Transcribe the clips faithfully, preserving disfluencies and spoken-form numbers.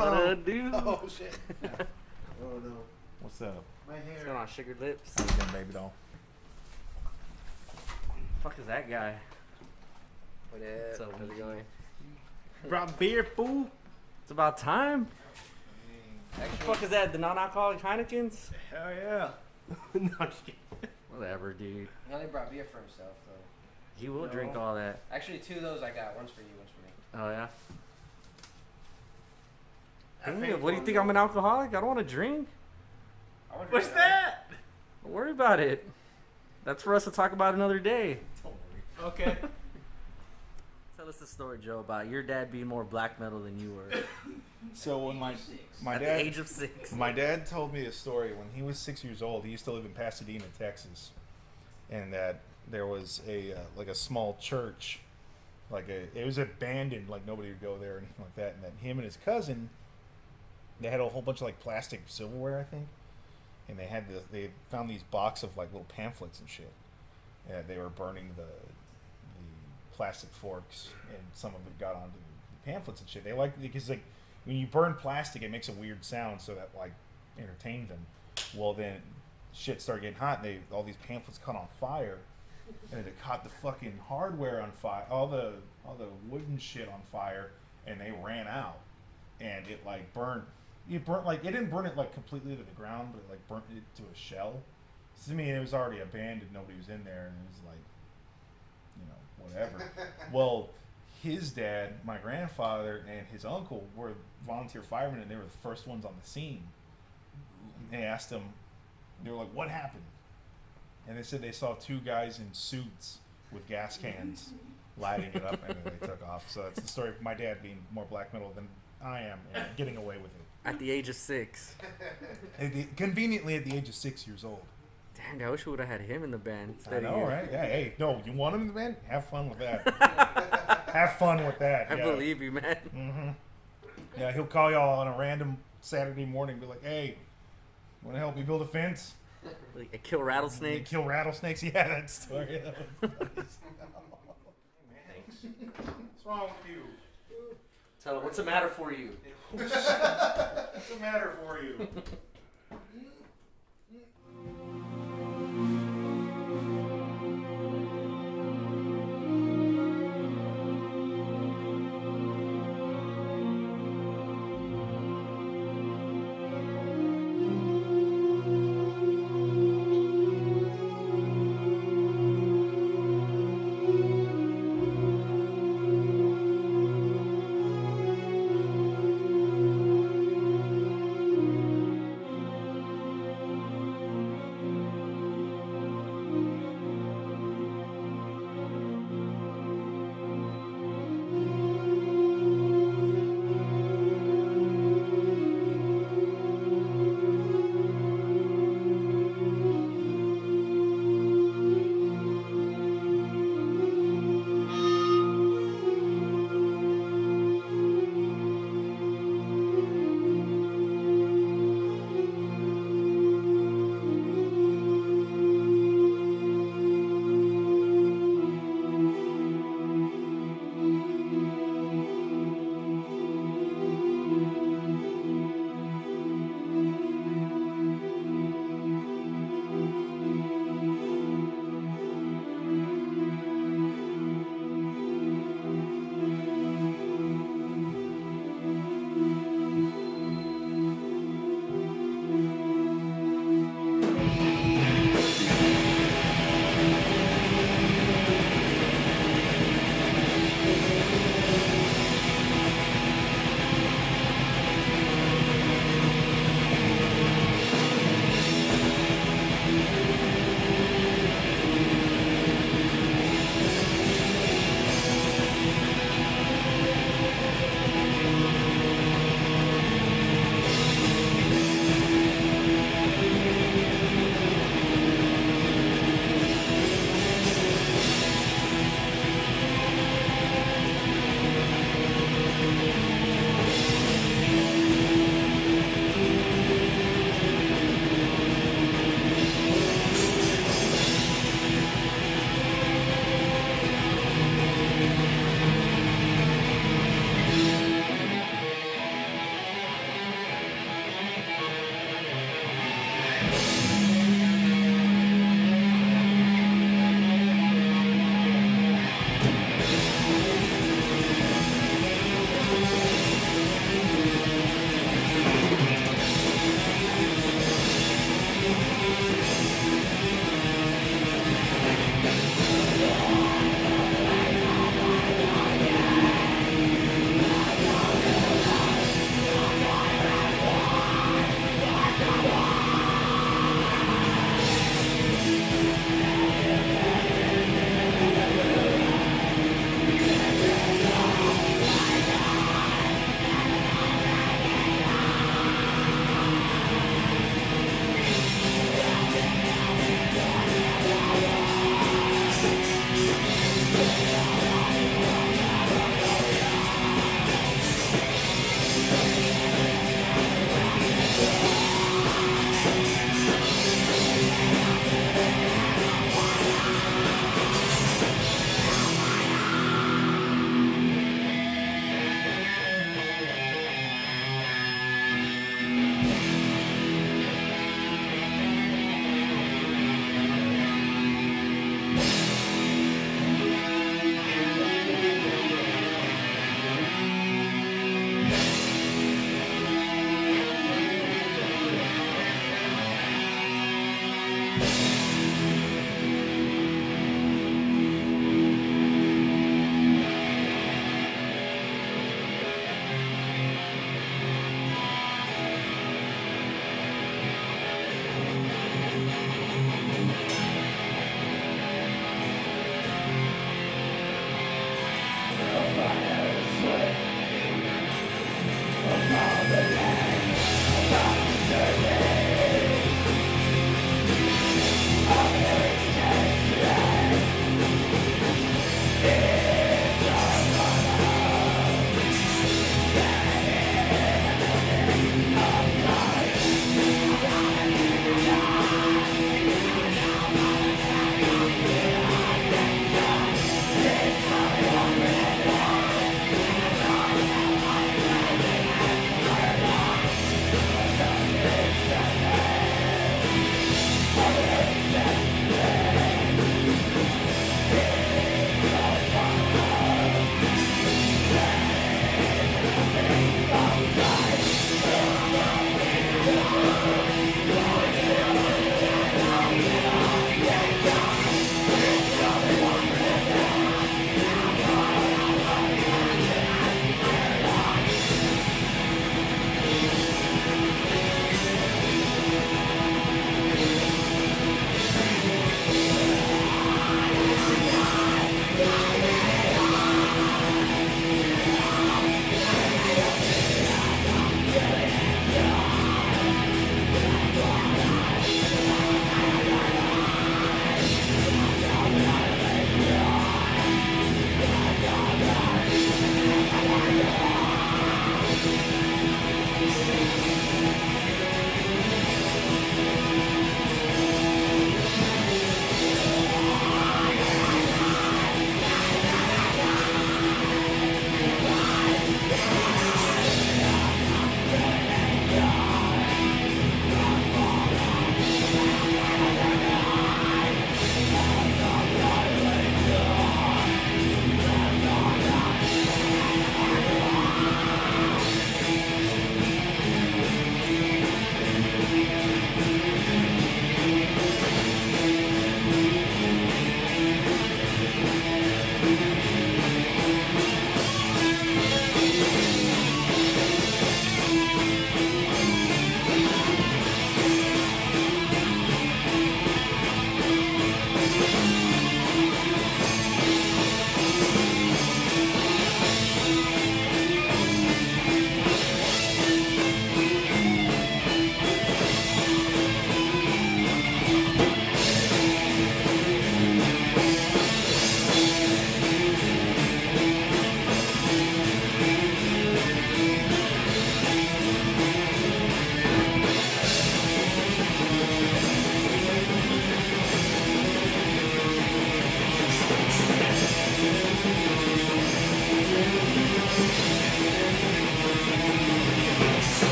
What up, dude? Oh shit. Oh no. What's up? My hair. What's going on, sugar lips? How you doing, baby doll? Fuck is that guy? What up? So How's it going? Brought beer, fool. It's about time. Actually, What the fuck is that? The non-alcoholic Heinekens? Hell yeah. No, I'm just kidding. Whatever, dude. he only brought beer for himself, though. He will No. drink all that. Actually, two of those I got. One's for you, one's for me. Oh yeah. I Damn, paid what for do you it, think? though. I'm an alcoholic? I don't want to drink. I wonder What's if- that? Don't worry about it. That's for us to talk about another day. Don't worry. Okay. Tell us the story, Joe, about your dad being more black metal than you were So when my my at dad the age of six. my dad told me a story when he was six years old. He used to live in Pasadena, Texas, and that there was a uh, like a small church, like a it was abandoned, like nobody would go there or anything like that. And that him and his cousin, they had a whole bunch of like plastic silverware, I think, and they had the they found these box of like little pamphlets and shit. And they were burning the the plastic forks, and some of it got onto the pamphlets and shit. They like because like when you burn plastic, it makes a weird sound, so that like entertained them. Well, then shit started getting hot, and they all these pamphlets caught on fire, and it caught the fucking hardware on fire, all the all the wooden shit on fire, and they ran out, and it like burned. It burnt like it didn't burn it like completely to the ground, but it like burnt it to a shell. So, I mean, it was already abandoned. Nobody was in there, and it was like, you know, whatever. Well, his dad, my grandfather, and his uncle were volunteer firemen, and they were the first ones on the scene. And they asked them, they were like, "What happened?" And they said they saw two guys in suits with gas cans lighting it up, and then they took off. So that's the story of my dad being more black metal than I am and getting away with it. At the age of six. At the, conveniently at the age of six years old. Dang, I wish we would have had him in the band I instead know, of you. right? Yeah, hey, no, you want him in the band? Have fun with that. Have fun with that. I yeah. believe you, man. Mm-hmm. Yeah, he'll call y'all on a random Saturday morning and be like, hey, want to help me build a fence? Like, kill They rattlesnakes. kill rattlesnakes? Yeah, that story. Thanks. What's wrong with you? Tell him, what's the matter for you? What's the matter for you?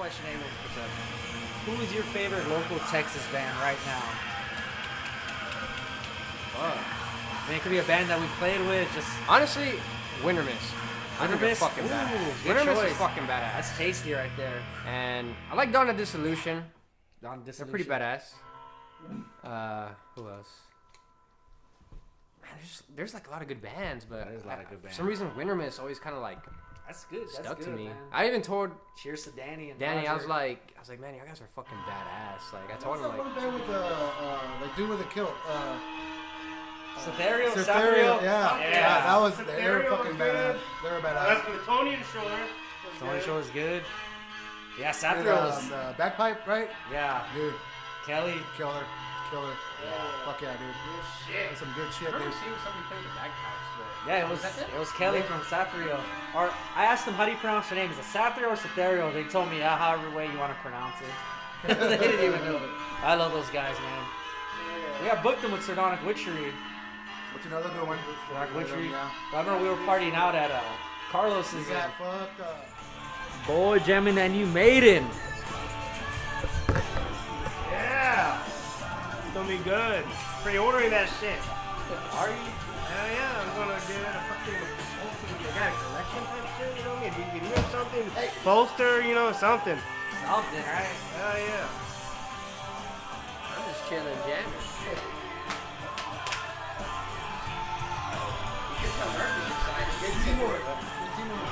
question, Abel. Who is your favorite local Texas band right now? Fuck. I mean, it could be a band that we played with. Just Honestly, Winter Mist. I think they're Mist? fucking Ooh, badass. good Winter Mist choice. is fucking badass. That's tasty right there. And I like Dawn of Dissolution. Dawn of They're pretty Dissolution. badass. Uh, who else? Man, there's, there's like a lot of good bands, but There's a lot of good for bands. some reason Winter Mist always kind of like That's good. That's stuck good, to me. man. I even told Cheers to Danny and Danny, I was Roger. like, I was like, man, you guys are fucking badass. Like, I told What's him that like, one band with the uh, like dude with the kilt? Uh, Cetherio, Cetherio, Cetherio. yeah, Yeah. yeah, that was they were Cetherio fucking was good. badass. They were That's badass. Plutonian Shore. Tony Shore is good. Yeah, Dude, Cetherio uh, was. the bagpipe, right? Yeah, Dude, Kelly. killer, killer. Yeah. Fuck yeah, dude. shit. That's some good shit, I remember dude. seeing somebody play the bagpipes, but Yeah, it was that it was Kelly from Cetherio. Or I asked them how do you pronounce your name? Is it Cetherio or Cetherio? They told me uh, however way you want to pronounce it. They didn't even know. I love those guys, man. We got booked them with Sardonic Witchery. What's another good one? Sardonic Witchery. Yeah. I remember we were partying out at uh, Carlos's. We got fucked up. Boy, jamming that new Maiden. Yeah. It's gonna be good. Pre-ordering that shit. Are you? Hell yeah, I'm gonna get a fucking hopefully I got a collection type shit, you know what I mean? D V D or something. Poster, you know, something. Something, right? Hell yeah. I'm just chilling, jamming. You should come Murphy's excited. Get Seymour. Get Seymour.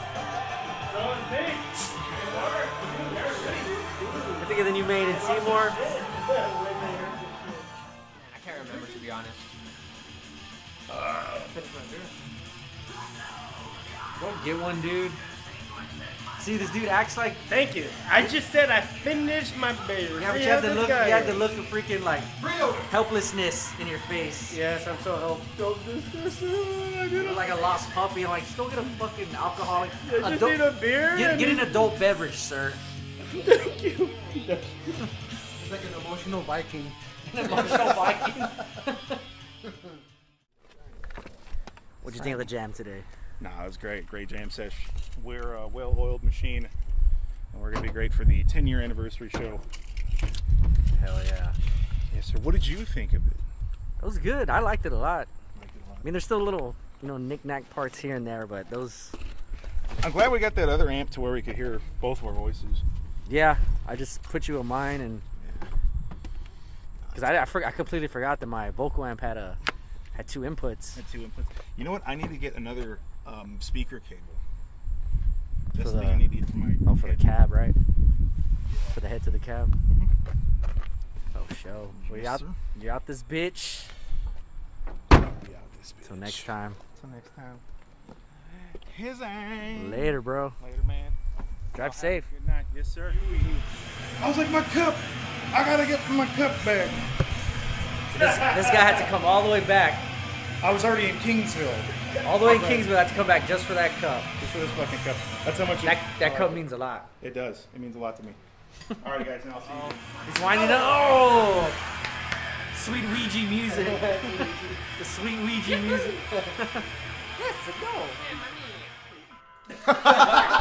I think of the new Maiden Seymour. Man, I can't remember to be honest. Go get one, dude. See, this dude acts like. Thank you. I just said I finished my beer. Yeah, but See you how have the this look. guy You have the is. look of freaking like helplessness in your face. Yes, I'm so helped. You're like a lost puppy. I'm like, just go get a fucking alcoholic. I just adult- need a beer. get, and get an adult beverage, sir. Thank you. He's like an emotional Viking. An emotional Viking. What'd you think of the jam today? Nah, it was great. Great jam sesh. We're a well-oiled machine, and we're gonna be great for the ten-year anniversary show. Hell yeah. Yes, sir. What did you think of it? It was good. I liked it a lot. Liked it a lot. I mean, there's still little, you know, knick-knack parts here and there, but those. I'm glad we got that other amp to where we could hear both of our voices. Yeah, I just put you in mine, and because I I, for, I completely forgot that my vocal amp had a had two inputs. Had two inputs. You know what? I need to get another um, speaker cable. That's For the thing the- I need to get for my. Oh, for the cab, right? For the head to the cab. Oh, show. We Yes, out. sir. You out this bitch. Yeah, this Till bitch. next time. Till next time. His aim. Later, bro. Later, man. Drive Have a safe. Good night. Yes, sir. I was like, my cup. I gotta get my cup back. This, this guy had to come all the way back. I was already in Kingsville. All the way in Kingsville, had to come back just for that cup. Just for this fucking cup. That's how much. That, it, that uh, cup means a lot. It does. It means a lot to me. All right, guys, and I'll see you. He's winding up. Oh! Sweet Ouija music. The sweet Ouija music. Yes, go.